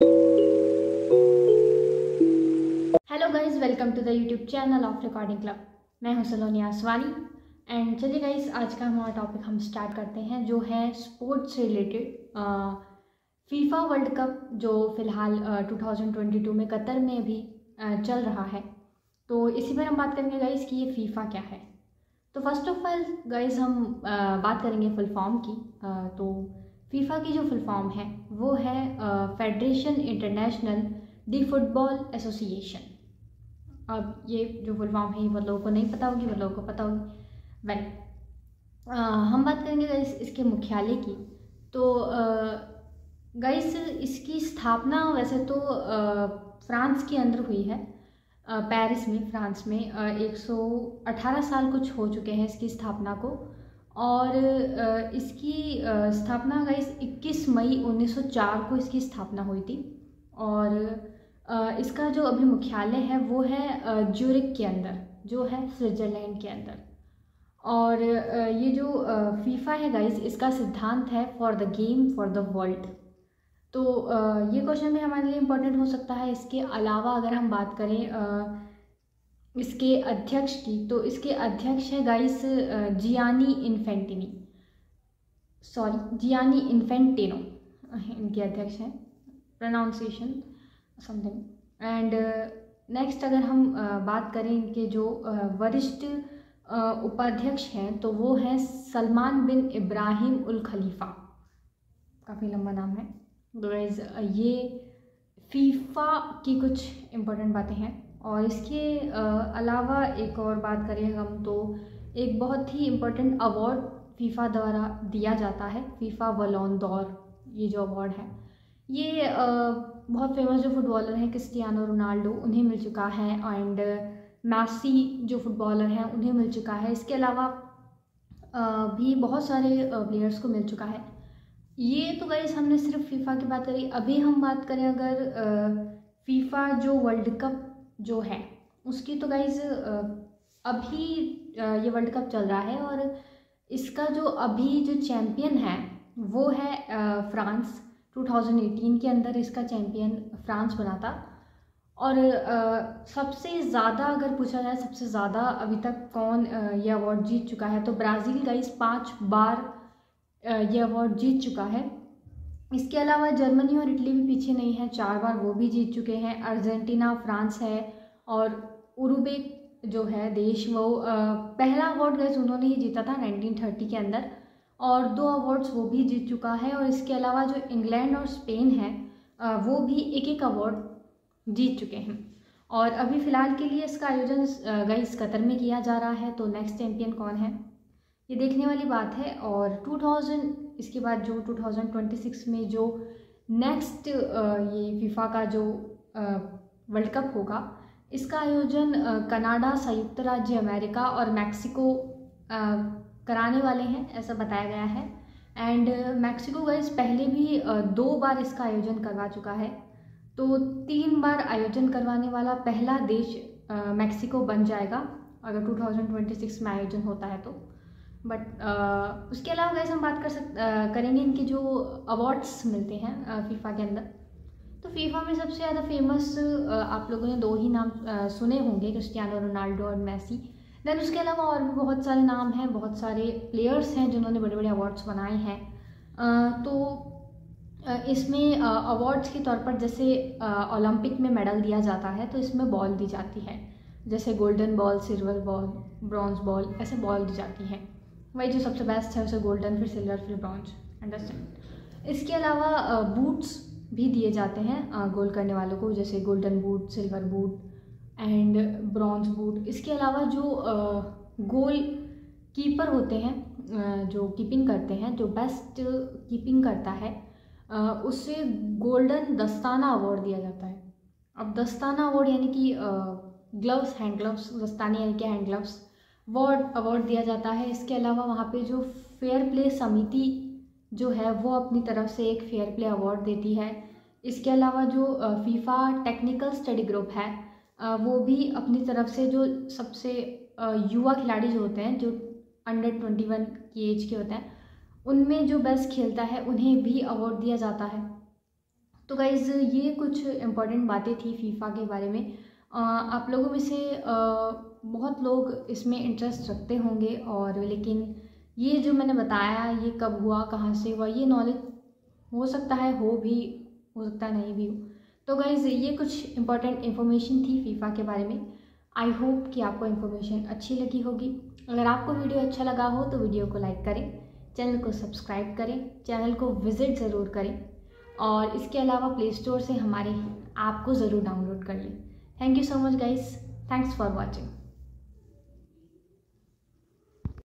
Hello guys, welcome to the YouTube channel of recording club. मैं हूं Saloni Aswani. And चलिए guys, आज का हमारा टॉपिक हम स्टार्ट करते हैं, जो है स्पोर्ट्स से रिलेटेड फीफा वर्ल्ड कप, जो फ़िलहाल 2022 में कतर में अभी चल रहा है। तो इसी पर हम बात करेंगे गाइज कि ये फीफा क्या है। तो फर्स्ट ऑफ ऑल गाइज हम बात करेंगे फुल फॉर्म की। तो फीफा की जो फुल फॉर्म है वो है federation international de football association. अब ये जो फुल फॉर्म है ये बहुत लोगों को नहीं पता होगी, बहुत लोगों को पता होगी। वेल, हम बात करेंगे गाइस इसके मुख्यालय की। तो गाइस इसकी स्थापना वैसे तो फ्रांस के अंदर हुई है, पेरिस में, फ्रांस में। 118 साल कुछ हो चुके हैं इसकी स्थापना को। और इसकी स्थापना गाइस 21 मई 1904 को इसकी स्थापना हुई थी। और इसका जो अभी मुख्यालय है वो है ज्यूरिक के अंदर, जो है स्विट्ज़रलैंड के अंदर। और ये जो फीफा है गाइस, इसका सिद्धांत है for the game for the world. तो ये क्वेश्चन भी हमारे लिए इम्पोर्टेंट हो सकता है। इसके अलावा अगर हम बात करें इसके अध्यक्ष की, तो इसके अध्यक्ष है गाइस जियानी इन्फेंटिनो इनके अध्यक्ष हैं, प्रोनाउंसिएशन समथिंग। एंड नेक्स्ट अगर हम बात करें इनके जो वरिष्ठ उपाध्यक्ष हैं, तो वो हैं सलमान बिन इब्राहिम उल खलीफा। काफ़ी लंबा नाम है। तो गाइस ये फीफा की कुछ इम्पोर्टेंट बातें हैं। और इसके अलावा एक और बात करें हम, तो एक बहुत ही इम्पोर्टेंट अवार्ड फीफा द्वारा दिया जाता है, फीफा बलोन दौर। ये जो अवार्ड है ये बहुत फेमस जो फुटबॉलर हैं क्रिस्टियानो रोनाल्डो, उन्हें मिल चुका है। एंड मैसी जो फुटबॉलर हैं उन्हें मिल चुका है। इसके अलावा भी बहुत सारे प्लेयर्स को मिल चुका है। ये तो गाइस हमने सिर्फ फीफा की बात करी। अभी हम बात करें अगर फीफा जो वर्ल्ड कप जो है उसकी, तो गाइस अभी ये वर्ल्ड कप चल रहा है। और इसका जो अभी जो चैम्पियन है वो है फ्रांस। 2018 के अंदर इसका चैम्पियन फ्रांस बना था। और सबसे ज़्यादा अगर पूछा जाए, सबसे ज़्यादा अभी तक कौन ये अवार्ड जीत चुका है, तो ब्राज़ील गाइस 5 बार ये अवार्ड जीत चुका है। इसके अलावा जर्मनी और इटली भी पीछे नहीं है, 4 बार वो भी जीत चुके हैं। अर्जेंटीना, फ्रांस है, और उरुग्वे जो है देश, वो पहला अवार्ड गाइस उन्होंने ही जीता था 1930 के अंदर, और 2 अवार्ड्स वो भी जीत चुका है। और इसके अलावा जो इंग्लैंड और स्पेन है वो भी एक एक अवार्ड जीत चुके हैं। और अभी फ़िलहाल के लिए इसका आयोजन गाइस कतर में किया जा रहा है। तो नेक्स्ट चैम्पियन कौन है ये देखने वाली बात है। और 2000 इसके बाद जो 2026 में जो नेक्स्ट ये फीफा का जो वर्ल्ड कप होगा, इसका आयोजन कनाडा, संयुक्त राज्य अमेरिका और मैक्सिको कराने वाले हैं, ऐसा बताया गया है। एंड मैक्सिको गाइस पहले भी 2 बार इसका आयोजन करवा चुका है। तो 3 बार आयोजन करवाने वाला पहला देश मैक्सिको बन जाएगा अगर 2026 में आयोजन होता है तो। बट उसके अलावा गाइस हम बात करेंगे इनके जो अवार्ड्स मिलते हैं फीफा के अंदर। तो फीफा में सबसे ज़्यादा फेमस आप लोगों ने 2 ही नाम सुने होंगे, क्रिस्टियानो रोनाल्डो और मैसी। देन उसके अलावा और भी बहुत सारे नाम हैं, बहुत सारे प्लेयर्स हैं जिन्होंने बड़े बड़े अवार्ड्स बनाए हैं। तो इसमें अवार्ड्स के तौर पर जैसे ओलंपिक में मेडल दिया जाता है, तो इसमें बॉल दी जाती है, जैसे golden ball, silver ball, bronze ball, ऐसे बॉल दी जाती है। वही जो सबसे बेस्ट है उसे गोल्डन, फिर सिल्वर, फिर ब्रॉन्ज, अंडरस्टैंड। इसके अलावा बूट्स भी दिए जाते हैं गोल करने वालों को, जैसे golden boot, silver boot and bronze boot. इसके अलावा जो गोल कीपर होते हैं, जो कीपिंग करते हैं, जो बेस्ट कीपिंग करता है, उससे गोल्डन दस्ताना अवार्ड दिया जाता है। अब दस्ताना अवार्ड यानी कि ग्लव्स, हैंड ग्लव्स, दस्ताने यानी कि हैंड ग्लव्स, वो अवार्ड दिया जाता है। इसके अलावा वहाँ पे जो फेयर प्ले समिति जो है वो अपनी तरफ से एक फेयर प्ले अवार्ड देती है। इसके अलावा जो फीफा टेक्निकल स्टडी ग्रुप है वो भी अपनी तरफ से जो सबसे युवा खिलाड़ी जो होते हैं, जो अंडर 21 की एज के होते हैं, उनमें जो बेस्ट खेलता है उन्हें भी अवार्ड दिया जाता है। तो गाइज़ ये कुछ इम्पॉर्टेंट बातें थी फीफा के बारे में। आप लोगों में से बहुत लोग इसमें इंटरेस्ट रखते होंगे, और लेकिन ये जो मैंने बताया ये कब हुआ, कहाँ से हुआ, ये नॉलेज हो सकता है हो भी, हो सकता है नहीं भी हो। तो गाइज़ ये कुछ इम्पॉर्टेंट इन्फॉर्मेशन थी फीफा के बारे में। आई होप कि आपको इन्फॉर्मेशन अच्छी लगी होगी। अगर आपको वीडियो अच्छा लगा हो तो वीडियो को लाइक करें, चैनल को सब्सक्राइब करें, चैनल को विज़िट ज़रूर करें, और इसके अलावा प्ले स्टोर से हमारे ऐप को ज़रूर डाउनलोड कर लें। Thank you so much guys, thanks for watching.